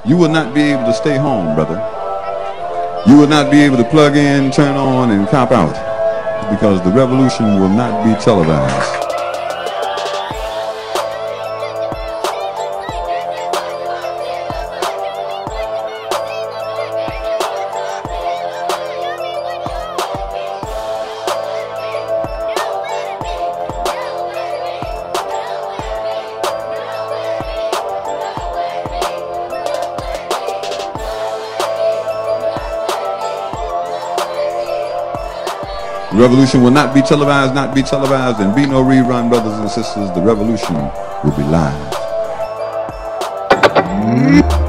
You will not be able to stay home, brother. You will not be able to plug in, turn on, and cop out, because the revolution will not be televised. The revolution will not be televised, and be no rerun, brothers and sisters. The revolution will be live.